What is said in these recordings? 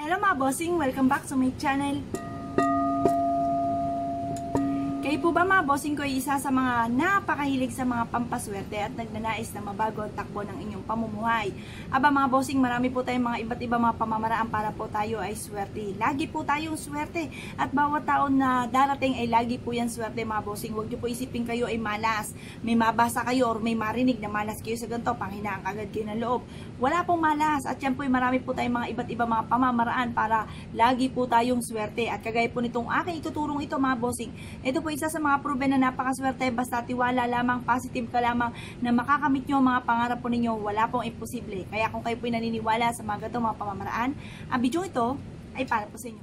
Hello mga bossing, welcome back to my channel. Kayo po ba mga bossing ko ay isa sa mga napakahilig sa mga pampaswerte at nagnanais na mabago ang takbo ng inyong pamumuhay? Aba mga bossing, marami po tayong mga iba't ibang mga pamamaraan para po tayo ay swerte. Lagi po tayong swerte at bawat taon na darating ay lagi po yan swerte mga bossing. Huwag nyo po isipin kayo ay malas. May mabasa kayo or may marinig na malas kayo sa ganito, panghinaan kagad kayo ng loob. Wala pong malas at yan po ay marami po tayong mga iba't ibang mga pamamaraan para lagi po tayong swerte. At kagaya po nitong aking ituturong ito mga bossing, ito po isa sa mga proven na napakaswerte, basta tiwala lamang, positive ka lamang na makakamit nyo ang mga pangarap po ninyo, wala pong imposible. Kaya kung kayo po naniniwala sa mga ganitong mga pamamaraan, ang video ito ay para po sa inyo.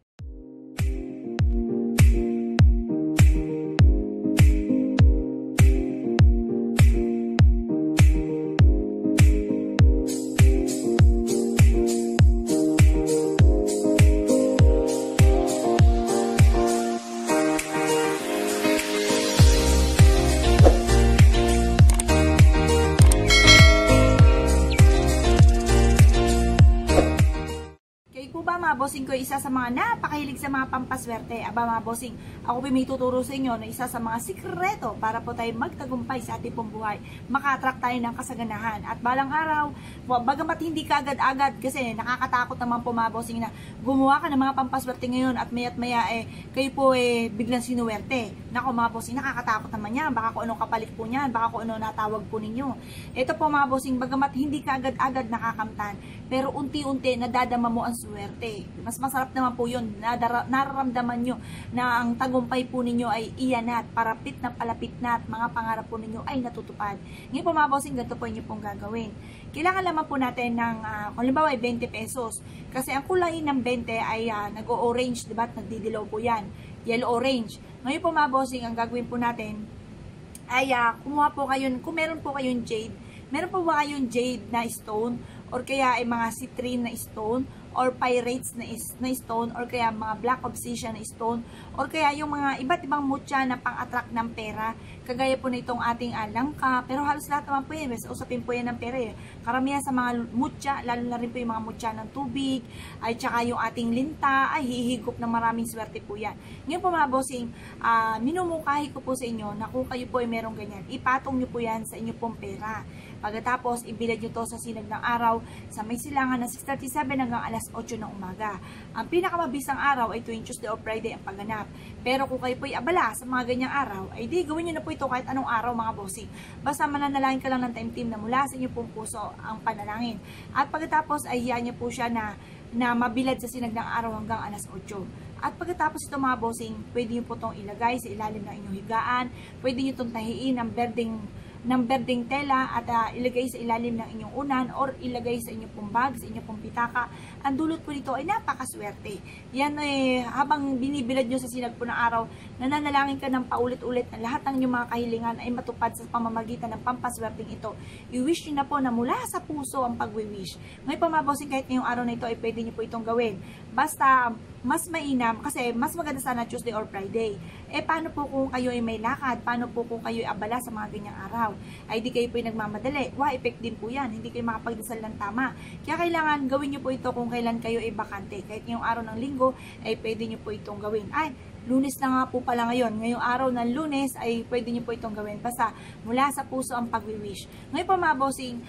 Mga bossing ko, isa sa mga napakahilig sa mga pampaswerte. Aba mga bossing, ako po may tuturo sa inyo na isa sa mga sikreto para po tayo magtagumpay sa ating pong buhay, maka-attract tayo ng kasaganahan. At balang araw, bagamat hindi ka agad-agad, kasi nakakatakot naman po mga bossing na gumawa ka ng mga pampaswerte ngayon at maya't maya kayo po biglang sinuwerte. Nako mga bossing, nakakatakot naman yan. Baka kung anong kapalit po niyan, baka kung anong natawag po ninyo. Ito po mga bossing, bagamat hindi ka agad-agad nakakamtan, pero unti-unti nadadama mo ang swerte. Mas masarap naman po yun. Nararamdaman nyo na ang tagumpay po ninyo ay iyan at palapit na at mga pangarap po ninyo ay natutupad. Ngayon po mga bossing, ganito po inyo pong gagawin. Kailangan naman po natin ng, kung halimbawa ay 20 pesos. Kasi ang kulay ng 20 ay nag-o-orange, diba? Nagdidilaw po yan. Yellow-orange. Ngayon po mga bossing, ang gagawin po natin ay kumuha po kayo, kung meron po kayong jade, meron po ba kayong jade na stone or kaya ay mga citrine na stone or pyrites na stone or kaya mga black obsidian na stone or kaya yung mga iba't ibang mutya na pang-attract ng pera, kagaya po nitong ating langka, pero halos lahat naman po yan, usapin po yan ng pera karamihan sa mga mutya, lalo na rin po yung mga mutya ng tubig ay tsaka yung ating linta ay hihigop ng maraming swerte po yan. Ngayon po mga bossing, minumukahi ko po sa inyo na kung kayo po ay merong ganyan, ipatong nyo po yan sa inyo pong pera. Pagkatapos, ibilad nyo to sa sinag ng araw sa may silangan ng 6:37 hanggang alas 8 ng umaga. Ang pinakamabisang araw ay tuwing Tuesday o Friday ang pagganap. Pero kung kayo po ay abala sa mga ganyang araw, ay di gawin nyo na po ito kahit anong araw mga bossing. Basta mananalangin ka lang ng time-team na mula sa inyo pong puso ang panalangin. At pagkatapos ay hiyaan nyo po siya na mabilad sa sinag ng araw hanggang alas 8. At pagkatapos ito mga bossing, pwede nyo po itong ilagay sa ilalim ng inyong higaan, pwede nyo itong tahiin ng berdeng tela at ilagay sa ilalim ng inyong unan or ilagay sa inyong pong bag, sa inyong pong pitaka. Ang dulot po nito ay napakaswerte. Yan habang binibilad nyo sa sinag po ng araw, nananalangin ka ng paulit-ulit na lahat ng inyong mga kahilingan ay matupad sa pamamagitan ng pampaswerteng ito. I-wish nyo na po na mula sa puso ang pag-wish. Ngayon pa mga bossing, kahit ngayong araw na ito ay pwede nyo po itong gawin. Basta mas mainam kasi mas maganda sana Tuesday or Friday. Paano po kung kayo ay may lakad? Paano po kung kayo ay abala sa mga ganyang araw? Ay di kayo po ay nagmamadali. Effect din po yan. Hindi kayo makapagdasal ng tama. Kaya kailangan gawin nyo po ito kung kailan kayo ay bakante. Kahit ngayong araw ng linggo ay pwede nyo po itong gawin. Ay, Lunes na nga po pala ngayon. Ngayong araw ng Lunes ay pwede nyo po itong gawin. Basta mula sa puso ang pag-wish. Ngayon po mga bossing,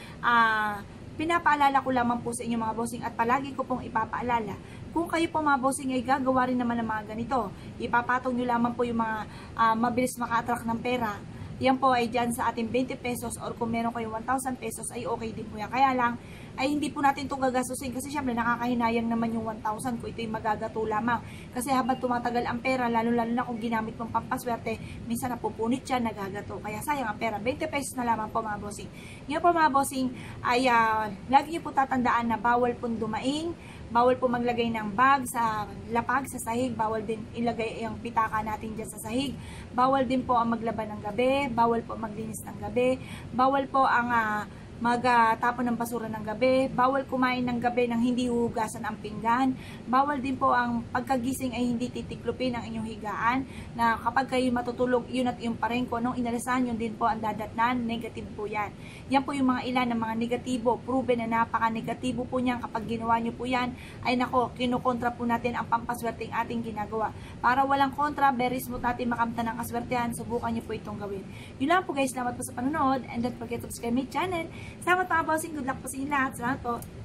pinapaalala ko lamang po sa inyo mga bossing at palagi ko pong ipapaalala. Kung kayo po mga bossing ay gagawa rin naman ng mga ganito, ipapatong nyo lamang po yung mga mabilis maka-attract ng pera. Yan po ay dyan sa ating 20 pesos or kung meron kayong 1,000 pesos ay okay din po yan. Kaya lang, ay hindi po natin ito gagastusin kasi syempre nakakahinayang naman yung 1,000 kung ito'y magagato lamang. Kasi habang tumatagal ang pera, lalo-lalo na kung ginamit mong pampaswerte, minsan napupunit siya, nagagato. Kaya sayang ang pera. 20 pesos na lamang po mga bossing. Ngayon po mga bossing, ay lagi niyo po tatandaan na bawal pong dumaing, bawal po maglagay ng bag sa lapag, sa sahig, bawal din ilagay yung pitaka natin dyan sa sahig, bawal din po ang maglaban ng gabi, bawal po maglinis ng gabi, bawal po ang magtapon ng basura ng gabi, bawal kumain ng gabi ng hindi huhugasan ang pinggan, bawal din po ang pagkagising ay hindi titiklopin ang inyong higaan, na kapag kayo matutulog, yun at yung parengko, nung inalasan, yun din po ang dadatnan, negative po yan. Yan po yung mga ilan ng mga negatibo, proven na napaka-negatibo po niyan. Kapag ginawa nyo po yan, ay nako, kinukontra po natin ang pampaswerteng ating ginagawa. Para walang kontra, very smooth natin makamta ng kaswertehan, subukan nyo po itong gawin. Yun lang po guys, salamat po sa panonood, and don't forget to subscribe my channel. Salamat mga bossing, good luck po sa inyo lahat. Salamat po.